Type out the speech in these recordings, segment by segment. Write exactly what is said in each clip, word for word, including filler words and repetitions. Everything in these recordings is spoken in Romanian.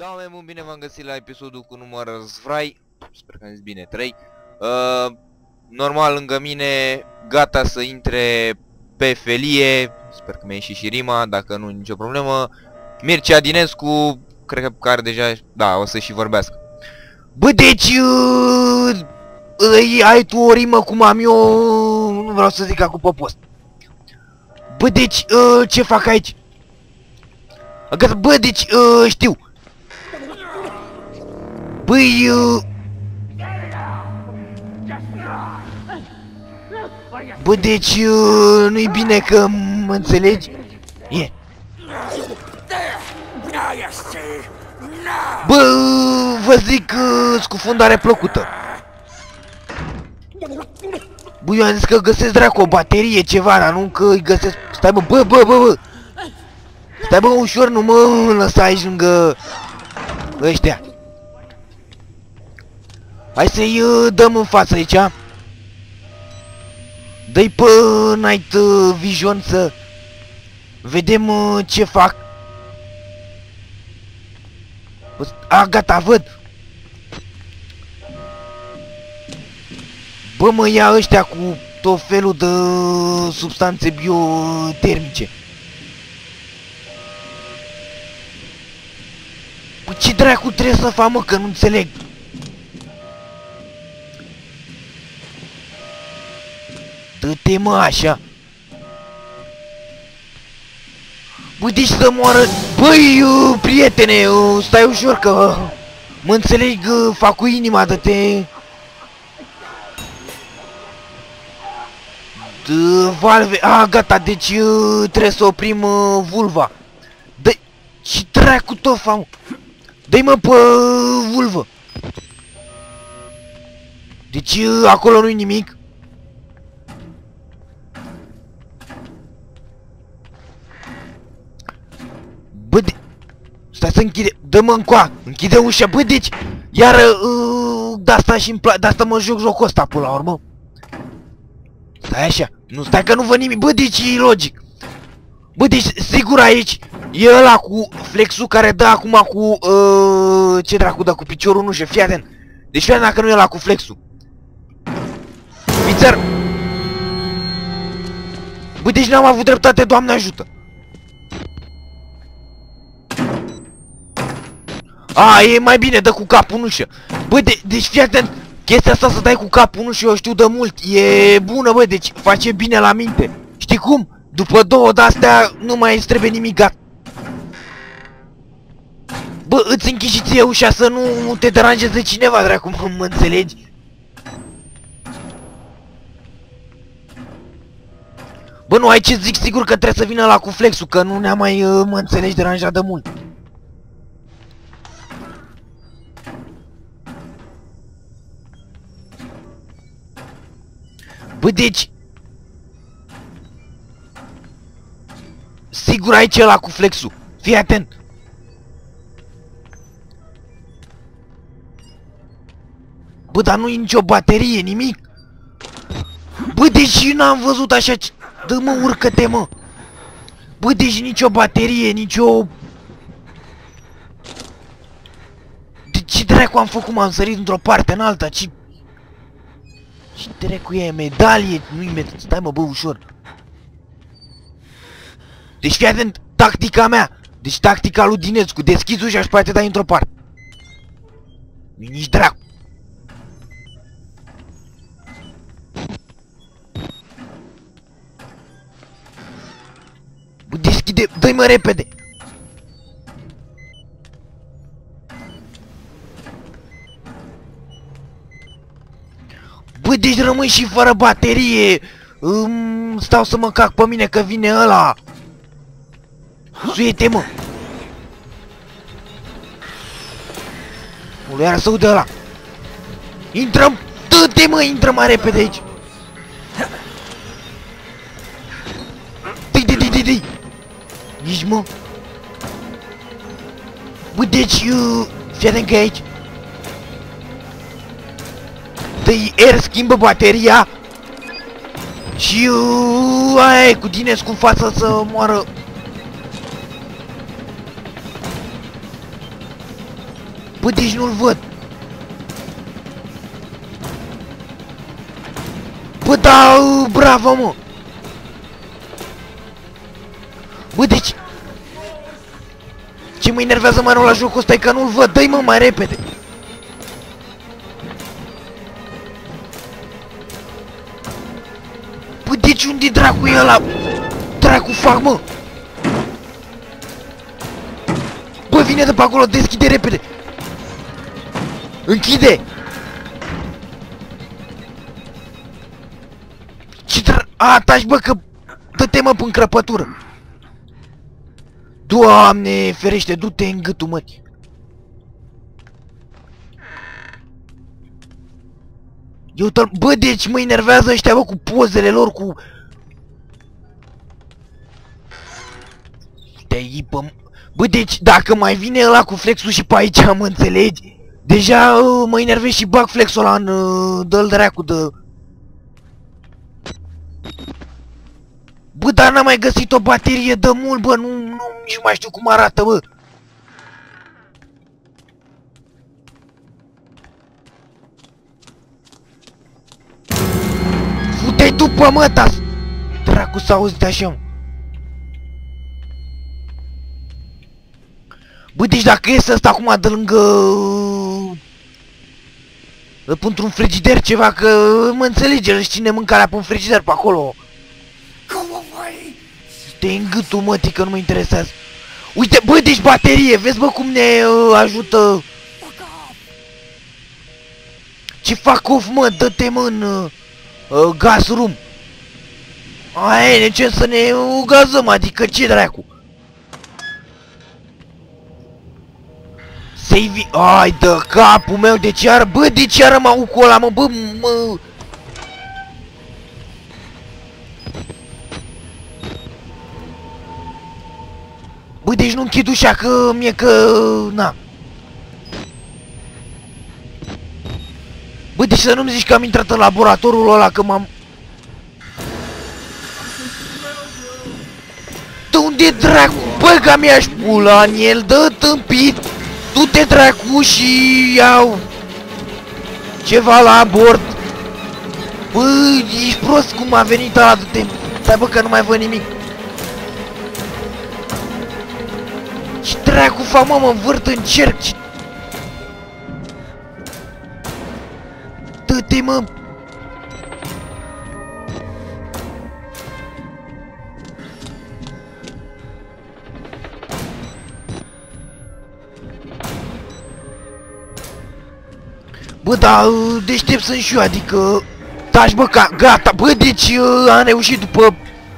Da, mai mult bine v-am găsit la episodul cu număr Zvrai. Sper că am zis bine, trei. uh, Normal lângă mine, gata să intre pe felie. Sper că mi-a ieșit și rima, dacă nu nicio problemă. Mircea Dinescu, cred că are deja, da, o să și vorbească. Bă, deci uh, uh, ai tu o rimă cum am eu, nu vreau să zic acum pe post. Bă, deci uh, ce fac aici? Bă, deci uh, știu. Băi, uh... Bă, deci uh, nu-i bine că mă înțelegi? E. Bă, vă zic uh, scufundare plăcută. Bă, eu am zis că găsesc dracu o baterie, ceva, dar nu că îi găsesc. Stai, bă, bă, bă, bă, bă. Stai, bă, ușor, nu mă lăsa aici lângă ăștia. Hai să-i uh, dăm în față aici. Dă-i pe Night uh, Vision să vedem uh, ce fac. A, gata, văd. Bă, mă ia ăștia cu tot felul de substanțe biotermice. Păi ce dracu trebuie să fac, mă, că nu înțeleg. Dă-te, mă, așa. Băi, deci să moară. Băi, uh, prietene, uh, stai ușor că uh, mă înțeleg, uh, fac cu inima, dă-te. Dă, valve, a, gata, deci uh, trebuie să oprim uh, vulva. Dă-i, ce dracu tot fac, mă? Dă-i, mă, pe uh, vulvă. Deci uh, acolo nu-i nimic. Bă, de... Stai să închide... Dă-mă încoa! Închide ușa, bă, deci... Iar... Uh, de-asta și-mi place... De-asta mă joc jocul ăsta, până la urmă. Stai așa. Nu, stai că nu văd nimic. Bă, deci e logic. Bă, deci, sigur aici... E ăla cu flexul care dă acum cu... Uh, ce dracu dă cu piciorul, nu știu, fii atent. Deci fii atent dacă nu e ăla cu flexul. Fițăr! Bă, deci n-am avut dreptate, Doamne ajută! A, e mai bine, dă cu capul în ușă. Bă, de, deci fii atent. Chestia asta să dai cu capul în ușă, eu știu de mult. E bună, bă, deci face bine la minte. Știi cum? După două de-astea nu mai îți trebuie nimic, gata. Bă, îți închizi și ție ușa să nu te deranjeze cineva, dracu, mă, mă înțelegi? Bă, nu, ai ce zic, sigur că trebuie să vină la cu flexul, că nu ne-a mai, uh, mă înțelegi, deranjat de mult. Bă, deci... Sigur aici ăla cu flexul. Fii atent. Bă, dar nu-i nicio baterie, nimic. Bă, deci n-am văzut așa... Dă-mă, urcă-te, mă. Bă, deci nicio baterie, nicio... De ce dracu am făcut? M-am sărit într-o parte în alta, ce... Ce dracu e? Medalie? Nu-i medalie. Stai, mă, bă, ușor. Deci fii atent, tactica mea. Deci tactica lui Dinescu. Deschizi ușa și poate te dai într-o parte. Nu-i nici dracu. Bă, deschide, dă-i, mă, repede. Bă, deci rămâi și fără baterie. Îmi stau să mă cac pe mine că vine ăla. Suie-te, mă. Ulu, iară să aude ăla. Intrăm. Dă-te, mă, intră mai repede aici. Dă-i, dă-i, dă-i, dă-i. Nici, mă. Bă, deci, uh, fii atent că e aici. Dă-i air, schimbă bateria. Și uh, aia e cu Dinescu în față să moară. Bă, deci nu-l văd. Bă, da, bravo, mă. Bă, deci... Ce mă enervează mai rău la jocul ăsta e că nu-l văd. Dă-i, mă, mai repede. Bă, deci unde dracu e ăla? Dracu fac, mă. Bă, vine de pe acolo, deschide repede. Închide. Ce dra... A, taci, bă, că... Dă-te, mă, pe încrăpătură. Doamne, ferește, du-te în gâtul, mătii. Eu tot... Bă, deci mă enervează ăștia, bă, cu pozele lor, cu... Te-ai bă... Bă, deci, dacă mai vine ăla cu flexul și pe aici, mă înțelegi? Deja uh, mă enervez și bag flexul ăla în... Uh, dă-l dracu de... Bă, dar n-am mai găsit o baterie de mult, bă, nu, nu, nici nu mai știu cum arată, bă. Fute-i tu pe măta! Dracu s-a auzit așa, mă. Bă, deci dacă iese ăsta acum de lângă... Pentru un frigider ceva, că mă înțelege, își ține mâncarea pe un frigider pe acolo. Stai în gâtul, mătii, că nu mă interesează. Uite, bă, deci baterie, vezi, bă, cum ne uh, ajută. Ce fac off, mă, dă-te, mă, în uh, uh, gas room. Aia e, ce să ne uh, gazăm, adică ce dracu? Save. Ai, de capul meu, de ce ară, bă, de ce ară mă cu ăla, mă, bă, mă. Bă, deci nu închid ușa, că mie că... Na. Bă, deci să nu-mi zici că am intrat în laboratorul ăla, că m-am... De unde dracu? Bă, că mi-aș pula în el, dă tâmpit! Du-te dracu și iau... ceva la bord! Bă, ești prost cum a venit ăla, du-te... Stai, bă, că nu mai văd nimic! Ce dracu fac, mă, mă învârt în cerc, ce... Dă-te, mă! Bă, dar deștept sunt și eu, adică... Taci, bă, ca... Gata, bă, deci am reușit după...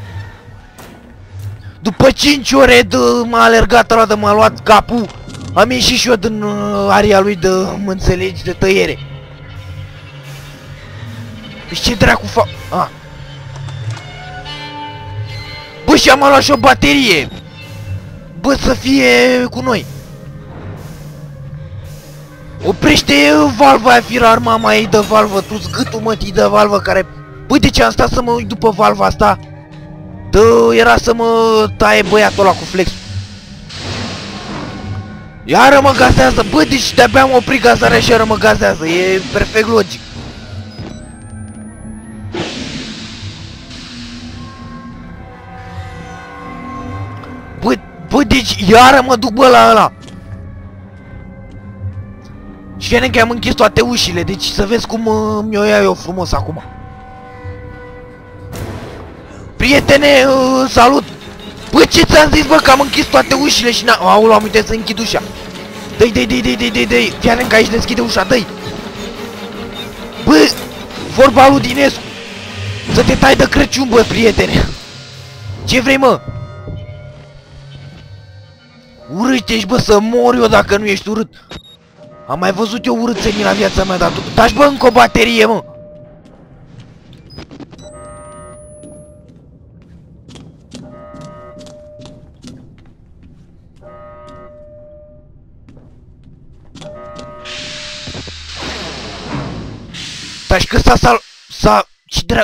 După cinci ore de m-a alergat ăla de m-a luat capul, am ieșit și eu din uh, area lui de, mă înțelegi, de tăiere. Deci ce dracu fac? Ah. Bă, și am luat și o baterie. Bă, să fie cu noi. Oprește valva aia, firar, mama ei de valvă, tu-ți gâtul, mătii, de valvă care... Băi, de ce am stat să mă uit după valva asta? Dă, era să mă taie băiatul ăla cu flex. Iară mă gazează, bă, deci de-abia am oprit gazarea și iară mă gazează, e perfect logic. Bă, bă, deci iară mă duc, bă, la ăla. Și viene că am închis toate ușile, deci să vezi cum uh, mi-o iau eu frumos acum. Prietene, uh, salut! Bă, ce ți-am zis, bă, că am închis toate ușile și n-am... Aoleu, am uitat să închid ușa. Dă-i, dă-i, dă-i, dă-i, dă-i, dă-i! Viane că aici deschide ușa, dă-i! Bă, vorba lui Dinescu! Să te tai de Crăciun, bă, prietene! Ce vrei, mă? Urât-ești, bă, să mor eu dacă nu ești urât! Am mai văzut eu urâțenii la viața mea, dar tu... Taci, bă, încă o baterie, mă! Taci că s-a sal... S-a... Ce drag...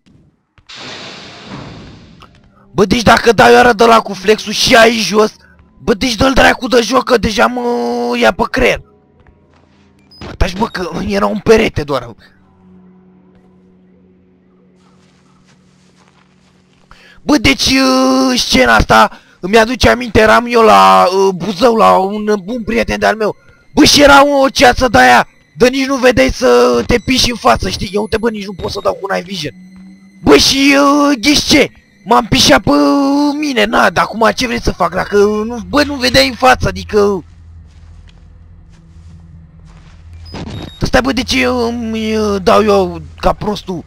Bă, deci dacă dau iară de la cu flexul și aici jos, Bă, deci dă-l dracu de joc, că deja mă ia pe creier. Taci, bă, că era un perete doar. Bă, deci uh, scena asta îmi aduce aminte, eram eu la uh, Buzău, la un bun prieten de-al meu. Bă, și era o ceață de-aia, de nici nu vedeai să te piși în față, știi? Eu, uite, bă, nici nu pot să dau cu night vision. Bă, și uh, ghiși ce? M-am pișat pe mine, na, dar acum ce vrei să fac? Dacă, nu, bă, nu vedeai în față, adică... Stai, bă, de ce îmi dau eu ca prostul?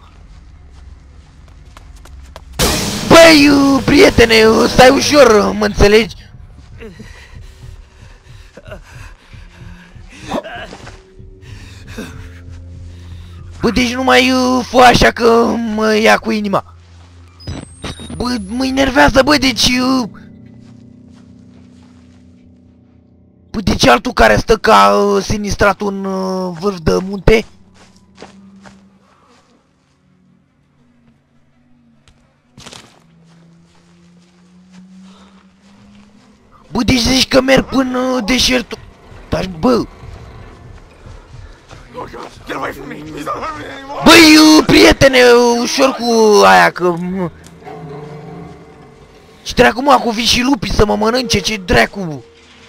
Băi, prietene, stai ușor, mă înțelegi? Bă, deci nu mai fă așa că mă ia cu inima. Bă, mă enervează, bă, deci... Bă, deci altul care stă ca sinistratul în vârf de munte? Bă, deci zici că merg până deșertul... Dar, bă... Băi, prietene, ușor cu aia, că... Ce dracu, mă, cu vin și lupii să mă mănânce, ce dracu?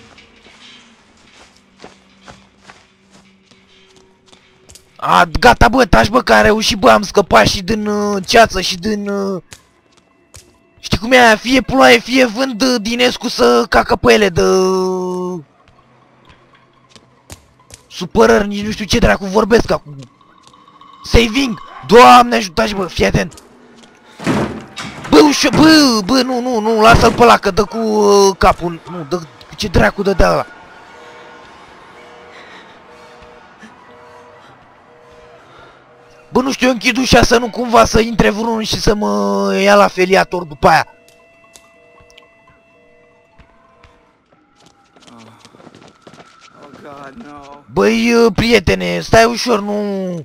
A, gata, bă, taci, bă, că a reușit, bă, am scăpat și din uh, ceață și din... Uh... Știi cum e aia? Fie ploaie, fie vânt, uh, Dinescu să cacă pe ele de... Supărări, nici nu știu ce dracu vorbesc acum. Saving! Doamne ajutați, bă, fii atent! Bă, ușor, bă, bă, nu, nu, nu, lasă-l pe ăla, că dă cu uh, capul, nu, dă, ce dracu dă de ăla? Bă, nu știu, eu închid ușa să nu cumva să intre vreunul și să mă ia la feliator după aia. Băi, prietene, stai ușor, nu...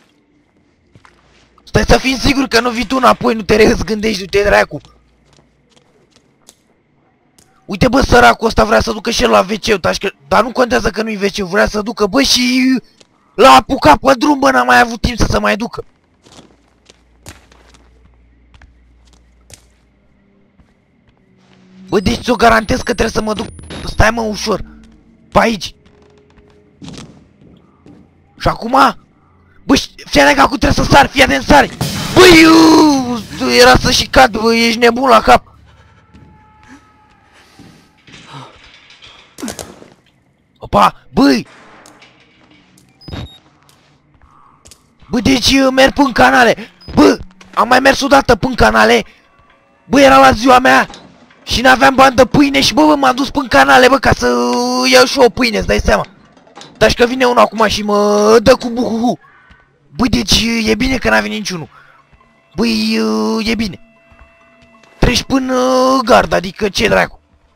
Stai să fii sigur că nu vii tu înapoi, nu te răzgândești, du-te dracu. Uite, bă, săracul ăsta vrea să ducă și el la ve ce-ul, dar nu contează că nu-i ve ce-ul, vrea să ducă, bă, și... L-a apucat pe drum, bă, n-a mai avut timp să se mai ducă. Bă, deci ți-o garantez că trebuie să mă duc... Stai, mă, ușor. Pe aici. Și acum? Bă, fii atent că acum trebuie să sar, fii atent, sari. Băi, era să și cad, bă, ești nebun la cap. Opa, băi. Bă, deci merg până canale. Bă, am mai mers odată până canale. Bă, era la ziua mea și n-aveam bani de pâine și bă, bă m-am dus până canale, bă, ca să iau și o pâine, îți dai seama. Dar și că vine unul acum și mă dă cu buhuhu. Băi, deci e bine că n-a venit niciunul. Băi, e bine. Treci până gard, adică ce dracu.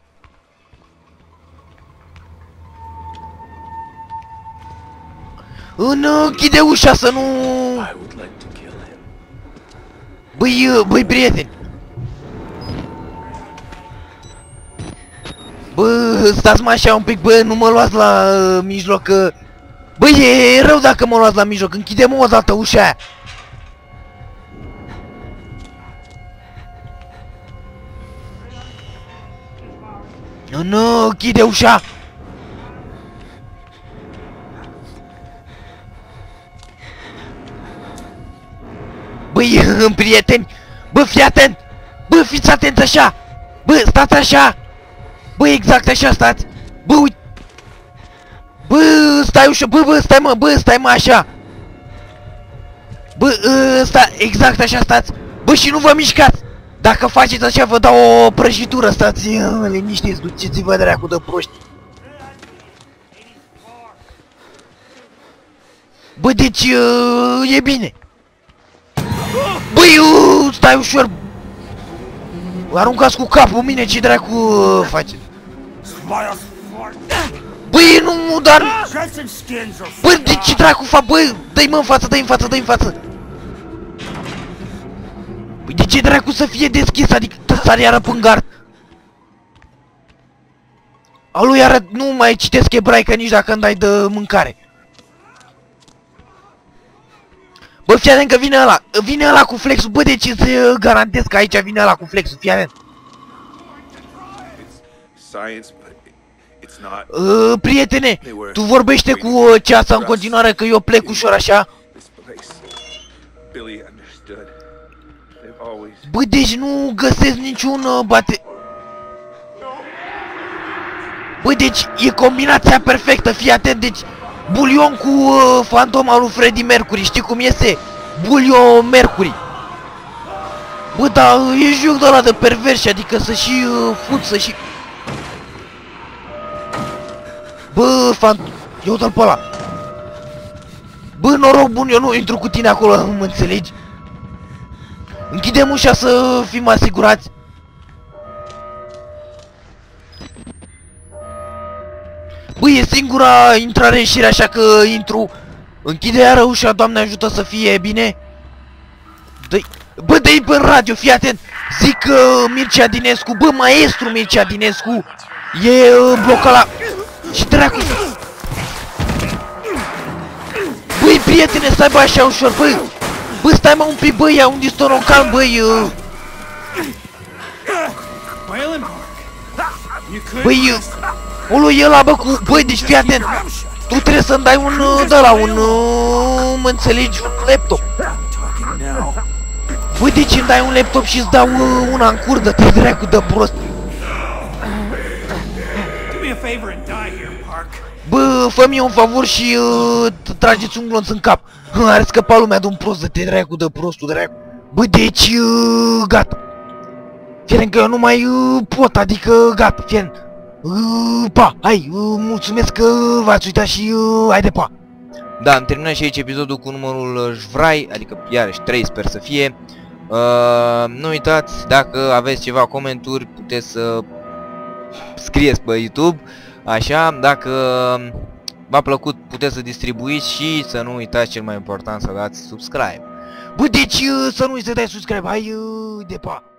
Închide ușa să nu... Băi, băi, prieteni. Bă, stați mă așa un pic, bă, nu mă luați la uh, mijloc, că... Bă, e rău dacă mă luați la mijloc, închide-mă o dată ușa aia. Nu, nu, închide ușa. Băi, prieteni, bă, fii atent. Bă, fiți atenți așa. Bă, stați așa. Bă, exact așa stați. Bă, uite. Bă, stai ușor, bă, bă, stai mă, bă, stai mă așa. Bă, ă, stai, exact așa stați. Bă, și nu vă mișcați. Dacă faceți așa, vă dau o prăjitură, stați liniștiți, duceți-vă dracu de proști. Bă, deci, uh, e bine. Băi, uh, stai ușor. Aruncați cu capul mine, ce dracu uh, faceți? Băi, nu, dar... Bă, de ce dracu fac? Bă, dă-i mă în față, dă-i în față, dă-i în față. Băi, de ce dracu să fie deschis, adică să sar iară până gard? Alu, iară, nu mai citesc ebraică nici dacă îmi dai de mâncare. Bă, fii atent că vine ăla, vine ăla cu flexul, bă, deci îți garantez că aici vine ăla cu flexul, fii atent. Uh, prietene, tu vorbește cu uh, ceasa în continuare că eu plec ușor așa. Bă, deci nu găsesc niciun uh, bate... Bă, deci e combinația perfectă, fii atent, deci bulion cu uh, fantoma lui Freddie Mercury, știi cum iese? Bulion Mercury. Bă, dar uh, e joc de ăla de perversi, adică să și uh, fut, să și... Bă, fant... ia uite-l pe ăla. Bă, noroc bun, eu nu intru cu tine acolo, mă înțelegi? Închidem ușa să fim asigurați. Bă, e singura intrare-ieșire, așa că intru. Închide iară ușa, Doamne ajută să fie bine. Dă-i... Bă, dă-i pe radio, fii atent. Zic uh, Mircea Dinescu, bă, maestru Mircea Dinescu e uh, blocat la... Și dracu... Băi, prietene, stai bă așa ușor, băi. Bă, stai mă un pic, băi, ia un diston calm, băi. Uh... Băi, uh... olu e ăla, bă, cu... Băi, deci fii atent. Tu trebuie să-mi dai un... Uh, de la un... Uh, mă înțelegi, un laptop. Băi, deci îmi dai un laptop și îți dau uh, una în cur, dă-te dracu de prost. Bă, fă-mi un favor și uh, trageți un glonț în cap. Are scăpat lumea de un prost, de-te dracu de prostul dracu. Bă, deci uh, gata. Fie că eu nu mai uh, pot, adică gata, fie uh, pa, hai, uh, mulțumesc că v-ați uitat și uh, haide, pa. Da, am terminat și aici episodul cu numărul Jvrai, adică iarăși trei sper să fie. Uh, nu uitați, dacă aveți ceva comentarii, puteți să scrieți pe YouTube. Așa, dacă v-a plăcut, puteți să distribuiți și să nu uitați, cel mai important, să dați subscribe. Bă, deci să nu uiți să dai subscribe, hai de pa!